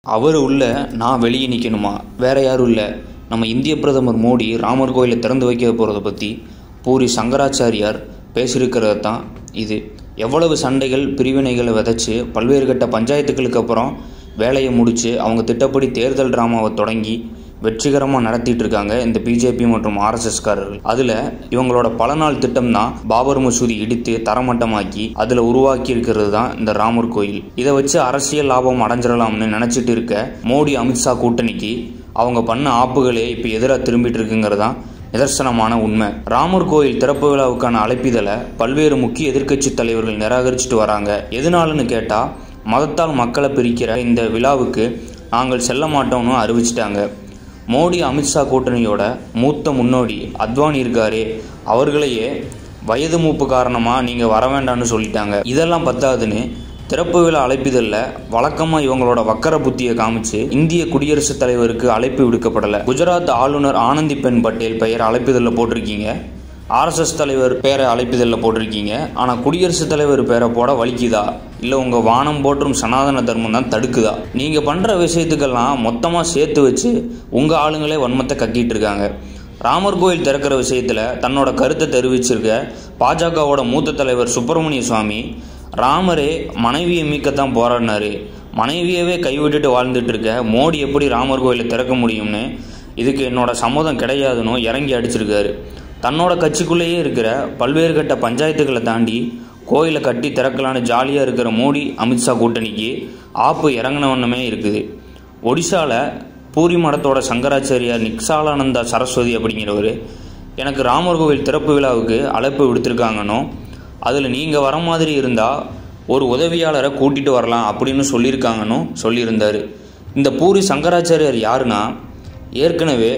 அவர் உள்ள நான் வெளியே நிற்கணுமா? வேற யாரும் இல்லை, நம்ம இந்திய பிரதமர் மோடி ராமர் கோயிலை திறந்து வைக்க போகிறத பற்றி பூரி சங்கராச்சாரியார் பேசியிருக்கிறது தான் இது. எவ்வளவு சண்டைகள் பிரிவினைகளை விதைச்சி பல்வேறு கட்ட பஞ்சாயத்துகளுக்கு அப்புறம் வேலையை முடித்து அவங்க திட்டப்படி தேர்தல் ட்ராமாவை தொடங்கி வெற்றிகரமாக நடத்திட்டு இருக்காங்க இந்த பிஜேபி மற்றும் ஆர்எஸ்எஸ்காரர்கள். அதில் இவங்களோட பல நாள் திட்டம் தான் பாபர் மசூதி இடித்து தரமட்டமாக்கி அதில் உருவாக்கி இருக்கிறது தான் இந்த ராமர் கோயில். இதை வச்சு அரசியல் லாபம் அடைஞ்சிடலாம்னு நினச்சிட்டு இருக்க மோடி அமித்ஷா கூட்டணிக்கு அவங்க பண்ண ஆப்புகளே இப்போ எதிராக திரும்பிட்டு இருக்குங்கிறது தான் நிதர்சனமான உண்மை. ராமர் கோயில் திறப்பு விழாவுக்கான அழைப்பிதழை பல்வேறு முக்கிய எதிர்க்கட்சி தலைவர்கள் நிராகரிச்சுட்டு வராங்க. எதனாலன்னு கேட்டால், மதத்தால் மக்களை பிரிக்கிற இந்த விழாவுக்கு நாங்கள் செல்ல மாட்டோம்னு அறிவிச்சிட்டாங்க. மோடி அமித்ஷா கூட்டணியோட மூத்த முன்னோடி அத்வானி இருக்காரே, அவர்களையே வயது மூப்பு காரணமாக நீங்கள் வர வேண்டாம்னு சொல்லிட்டாங்க. இதெல்லாம் பத்தாதுன்னு திறப்பு விழா அழைப்பிதழில் வழக்கமாக இவங்களோட வக்கர புத்தியை காமிச்சு இந்திய குடியரசுத் தலைவருக்கு அழைப்பு விடுக்கப்படலை. குஜராத் ஆளுநர் ஆனந்திபென் பட்டேல் பெயர் அழைப்பிதழில் போட்டிருக்கீங்க, ஆர்எஸ்எஸ் தலைவர் பேரை அழைப்பிதழில் போட்டிருக்கீங்க. ஆனால் குடியரசுத் தலைவர் பேரை போட வலிக்குதா? இல்லை உங்கள் வானம் போற்றும் சனாதன தர்மம் தான் தடுக்குதா? நீங்கள் பண்ணுற விஷயத்துக்கெல்லாம் மொத்தமாக சேர்த்து வச்சு உங்கள் ஆளுங்களே வன்மத்தை கக்கிட்டு இருக்காங்க. ராமர் கோயில் திறக்கிற விஷயத்தில் தன்னோட கருத்தை தெரிவிச்சிருக்க பாஜகவோட மூத்த தலைவர் சுப்பிரமணிய சுவாமி, ராமரே மனைவியை மீட்கத்தான் போராடினாரு, மனைவியவே கைவிட்டுட்டு வாழ்ந்துட்டு இருக்க மோடி எப்படி ராமர் கோயிலை திறக்க முடியும்னு, இதுக்கு என்னோட சம்மதம் கிடையாதுன்னு இறங்கி அடிச்சிருக்காரு. தன்னோட கட்சிக்குள்ளேயே இருக்கிற பல்வேறு கட்ட பஞ்சாயத்துக்களை தாண்டி கோயிலை கட்டி திறக்கலான்னு ஜாலியாக இருக்கிற மோடி அமித்ஷா கூட்டணிக்கு ஆப்பு இறங்கின வண்ணமே இருக்குது. ஒடிசாவில் பூரி மடத்தோட சங்கராச்சாரியார் நிக்ஷாலானந்தா சரஸ்வதி அப்படிங்கிறவர் எனக்கு ராமர் கோவில் திறப்பு விழாவுக்கு அழைப்பு விடுத்திருக்காங்கன்னு, அதில் நீங்கள் வர மாதிரி இருந்தால் ஒரு உதவியாளரை கூட்டிகிட்டு வரலாம் அப்படின்னு சொல்லியிருக்காங்கன்னு சொல்லியிருந்தார். இந்த பூரி சங்கராச்சாரியார் யாருன்னா, ஏற்கனவே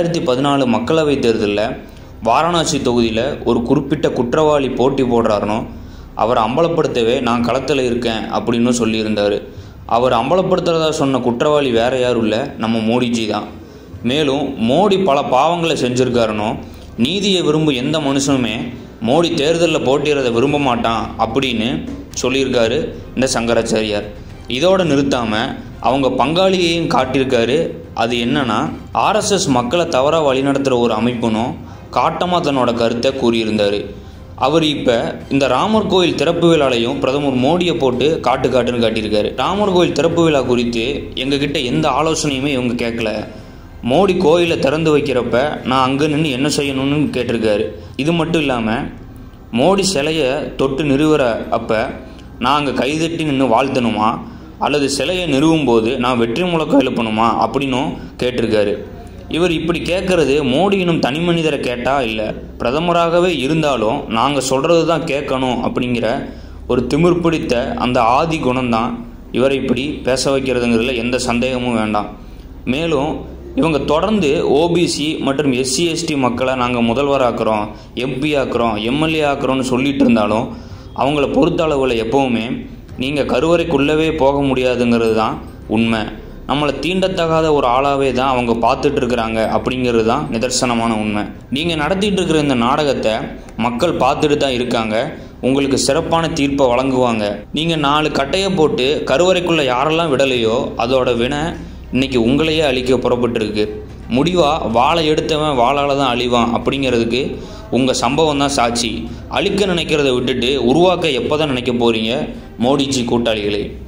2014 மக்களவைத் தேர்தலில் வாரணாசி தொகுதியில் ஒரு குறிப்பிட்ட குற்றவாளி போட்டி போடுறாருனோ அவரை அம்பலப்படுத்தவே நான் களத்தில் இருக்கேன் அப்படின்னு சொல்லியிருந்தார். அவர் அம்பலப்படுத்துறதா சொன்ன குற்றவாளி வேறு யாரும் இல்லை, நம்ம மோடிஜி தான். மேலும் மோடி பல பாவங்களை செஞ்சுருக்காருனோ, நீதியை விரும்பும் எந்த மனுஷனுமே மோடி தேர்தலில் போட்டியிடறதை விரும்ப மாட்டான் அப்படின்னு சொல்லியிருக்காரு இந்த சங்கராச்சாரியார். இதோடு நிறுத்தாமல் அவங்க பங்காளியையும் காட்டியிருக்காரு. அது என்னன்னா, ஆர்எஸ்எஸ் மக்களை தவறாக வழிநடத்துகிற ஒரு அமைப்புனும் காட்டமாக தன்னோட கருத்தை கூறியிருந்தார். அவர் இப்போ இந்த ராமர் கோயில் திறப்பு விழாலையும் பிரதமர் மோடியை போட்டு காட்டுன்னு காட்டியிருக்காரு. ராமர் கோயில் திறப்பு விழா குறித்து எங்ககிட்ட எந்த ஆலோசனையுமே இவங்க கேட்கல. மோடி கோயிலை திறந்து வைக்கிறப்ப நான் அங்கே நின்று என்ன செய்யணும்னு கேட்டிருக்காரு. இது மட்டும் இல்லாமல் மோடி சிலையை தொட்டு நிறுவுற அப்போ நான் அங்கே கைதட்டி நின்று வாழ்த்தணுமா, அல்லது சிலையை நிறுவும் போது நான் வெற்றி முழக்கம் எழுப்பணுமா அப்படின்னும் கேட்டிருக்காரு. இவர் இப்படி கேட்குறது மோடியினும் தனி மனிதரை கேட்டால் இல்லை, பிரதமராகவே இருந்தாலும் நாங்கள் சொல்கிறது தான் கேட்கணும் அப்படிங்கிற ஒரு திமிர் பிடித்த அந்த ஆதி குணம்தான் இவரை இப்படி பேச வைக்கிறதுங்கிறதுல எந்த சந்தேகமும் வேண்டாம். மேலும் இவங்க தொடர்ந்து ஓபிசி மற்றும் எஸ்சி எஸ்டி மக்களை நாங்கள் முதல்வராக்குறோம், எம்பி ஆக்குறோம், எம்எல்ஏ ஆக்குறோன்னு சொல்லிட்டு இருந்தாலும் அவங்கள பொறுத்த அளவில் எப்போவுமே நீங்கள் கருவறைக்குள்ளவே போக முடியாதுங்கிறது தான் உண்மை. நம்மளை தீண்டத்தகாத ஒரு ஆளாகவே தான் அவங்க பார்த்துட்டு இருக்கிறாங்க அப்படிங்கிறது தான் நிதர்சனமான உண்மை. நீங்கள் நடத்திட்டு இருக்கிற இந்த நாடகத்தை மக்கள் பார்த்துட்டு தான் இருக்காங்க. உங்களுக்கு சிறப்பான தீர்ப்பை வழங்குவாங்க. நீங்கள் 4 கட்டையை போட்டு கருவறைக்குள்ளே யாரெல்லாம் விடலையோ அதோட வினை இன்னைக்கு உங்களையே அழிக்க புறப்பட்டுருக்கு. முடிவாக வாழை எடுத்தவன் வாழால் தான் அழிவான் அப்படிங்கிறதுக்கு உங்கள் சம்பவம் தான் சாட்சி. அழிக்க நினைக்கிறத விட்டுட்டு உருவாக்க எப்போ தான் நினைக்க போகிறீங்க மோடிஜி கூட்டாளிகளே?